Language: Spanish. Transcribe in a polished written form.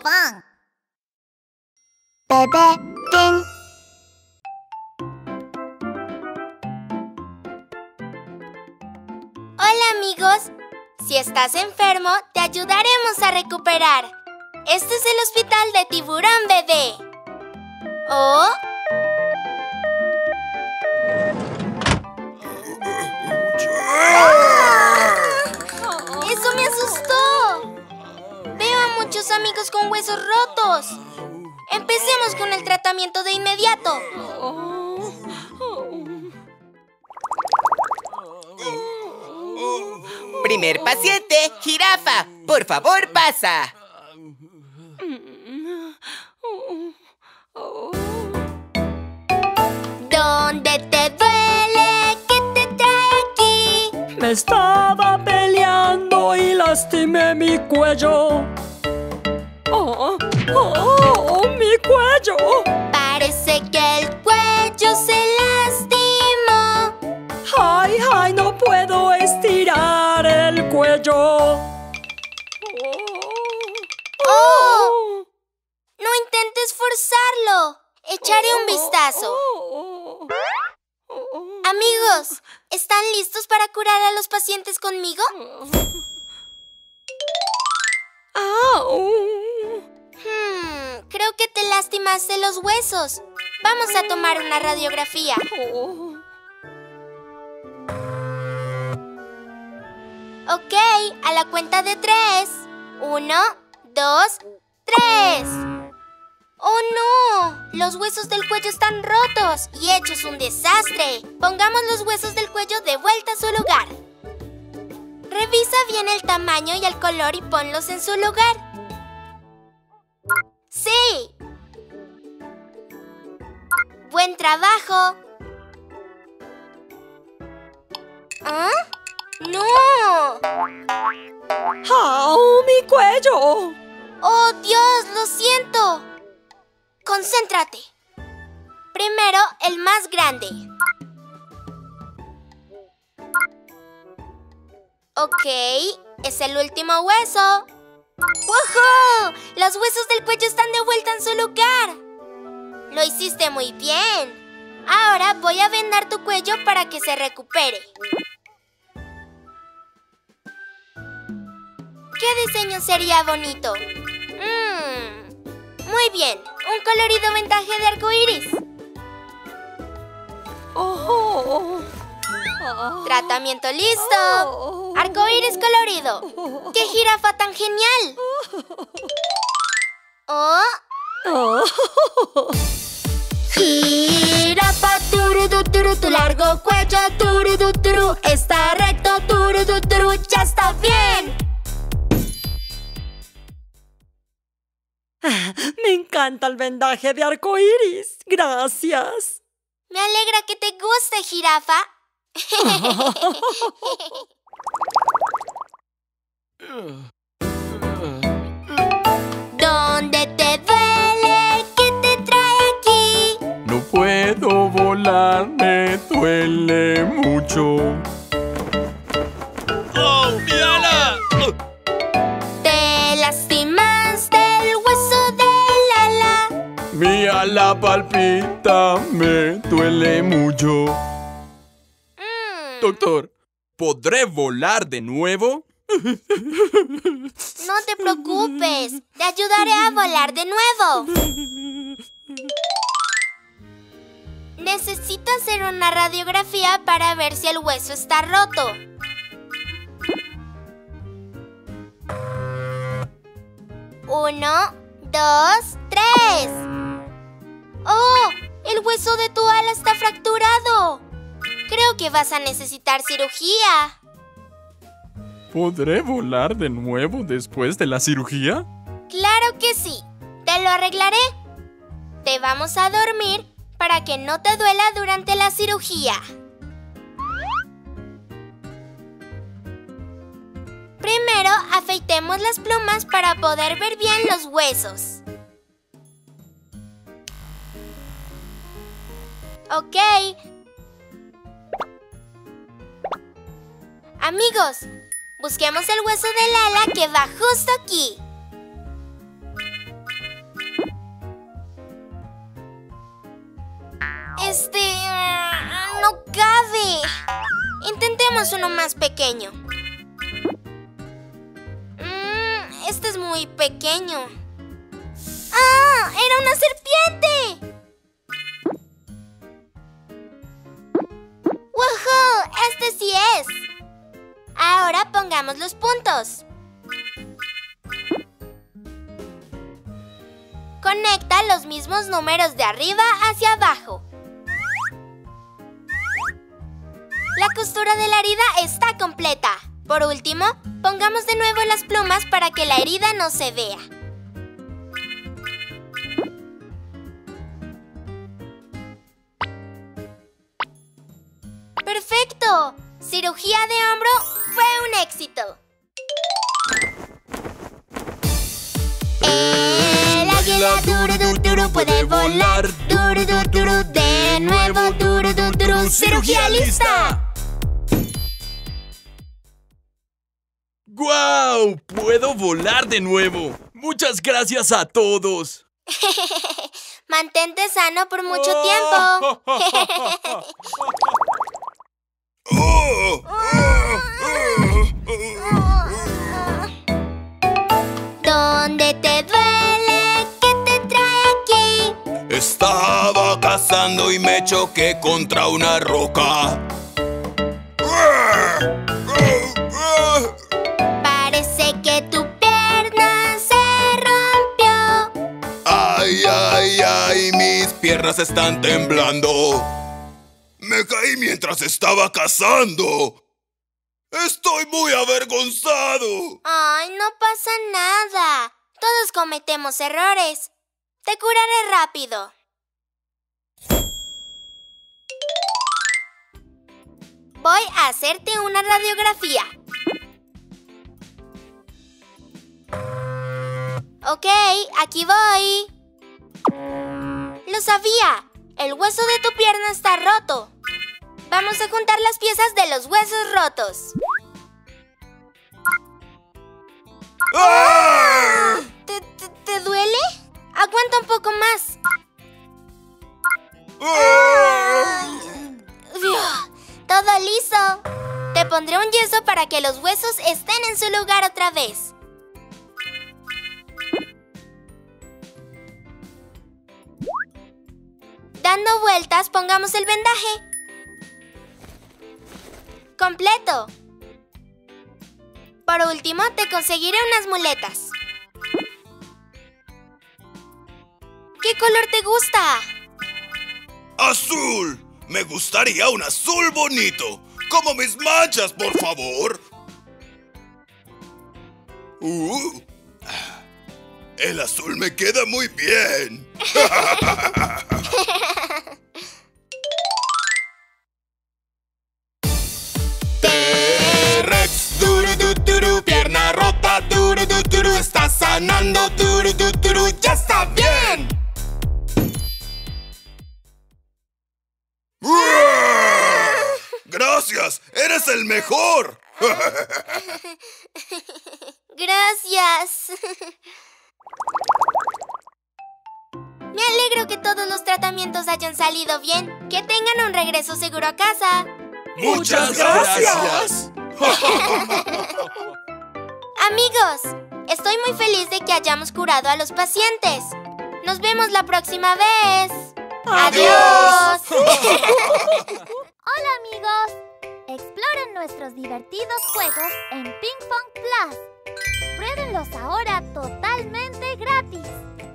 Pan. Bebé Pin. Hola amigos, si estás enfermo te ayudaremos a recuperar. Este es el hospital de Tiburón Bebé. ¿Oh? ¡Eso me asustó! Veo a muchos amigos con huesos rotos. Empecemos con el tratamiento de inmediato. Primer paciente, jirafa. Por favor, pasa. ¿Dónde te duele? ¿Qué te trae aquí? Me estaba peleando y lastimé mi cuello. ¡Oh, mi cuello! Parece que el cuello se lastimó. ¡Ay, no puedo estirar el cuello! ¡Oh! No intentes forzarlo. Echaré un vistazo. Amigos, ¿están listos para curar a los pacientes conmigo? Creo que te lastimaste los huesos. Vamos a tomar una radiografía. Ok, a la cuenta de 3. 1, 2, 3. ¡Oh, no! Los huesos del cuello están rotos y hechos un desastre. Pongamos los huesos del cuello de vuelta a su lugar. Revisa bien el tamaño y el color y ponlos en su lugar. ¡Sí! ¡Buen trabajo! ¿Ah? ¡No! ¡Au, mi cuello! ¡Oh, Dios! ¡Lo siento! Concéntrate. Primero, el más grande. Ok, es el último hueso. ¡Woohoo! Los huesos del cuello están de vuelta en su lugar. Lo hiciste muy bien. Ahora voy a vendar tu cuello para que se recupere. ¿Qué diseño sería bonito? Muy bien, un colorido vendaje de arcoíris. Tratamiento listo. Arcoíris colorido. ¡Qué jirafa tan genial! ¡Oh! Jirafa, tururú, tu largo cuello, tururú, está recto, tururú, ya está bien. Me encanta el vendaje de arcoíris. Gracias. Me alegra que te guste, jirafa. ¿Dónde te duele? ¿Qué te trae aquí? No puedo volar, me duele mucho. ¡Oh, mi ala! ¿Te lastimaste el hueso del ala? Mi ala palpita, me duele mucho. Doctor, ¿podré volar de nuevo? No te preocupes, te ayudaré a volar de nuevo. Necesito hacer una radiografía para ver si el hueso está roto. Uno, 2, 3. ¡Oh! El hueso de tu ala está fracturado. Creo que vas a necesitar cirugía. ¿Podré volar de nuevo después de la cirugía? ¡Claro que sí! Te lo arreglaré. Te vamos a dormir para que no te duela durante la cirugía. Primero, afeitemos las plumas para poder ver bien los huesos. Ok. Amigos, busquemos el hueso del ala que va justo aquí. No cabe. Intentemos uno más pequeño. Este es muy pequeño. ¡Ah! ¡Era una serpiente! ¡Woohoo! ¡Este sí es! Ahora pongamos los puntos. Conecta los mismos números de arriba hacia abajo. La costura de la herida está completa. Por último, pongamos de nuevo las plumas para que la herida no se vea. ¡Perfecto! Cirugía de hombro fue un éxito. El águila duru puede volar. Duru de nuevo duru. ¡Cirugía lista! ¡Guau! ¡Puedo volar de nuevo! ¡Muchas gracias a todos! Mantente sano por mucho tiempo. ¿Dónde te duele? ¿Qué te trae aquí? Estaba cazando y me choqué contra una roca. Parece que tu pierna se rompió. Ay, ay, ay, mis piernas están temblando. Me caí mientras estaba cazando. Estoy muy avergonzado. Ay, no pasa nada. Todos cometemos errores. Te curaré rápido. Voy a hacerte una radiografía. Ok, aquí voy. Lo sabía. El hueso de tu pierna está roto. Vamos a juntar las piezas de los huesos rotos. ¿Te duele? Aguanta un poco más. Todo liso. Te pondré un yeso para que los huesos estén en su lugar otra vez. Dando vueltas, pongamos el vendaje. Completo. Por último, te conseguiré unas muletas. ¿Qué color te gusta? ¡Azul! Me gustaría un azul bonito. Como mis manchas, por favor. El azul me queda muy bien. T-Rex, duru, pierna rota, duru, está sanando, duru, ya está bien. Gracias, eres el mejor. Gracias. Me alegro que todos los tratamientos hayan salido bien. Que tengan un regreso seguro a casa. ¡Muchas gracias! Amigos, estoy muy feliz de que hayamos curado a los pacientes. Nos vemos la próxima vez. ¡Adiós! Hola amigos, exploren nuestros divertidos juegos en Ping Pong Plus. Pruébenlos ahora totalmente gratis.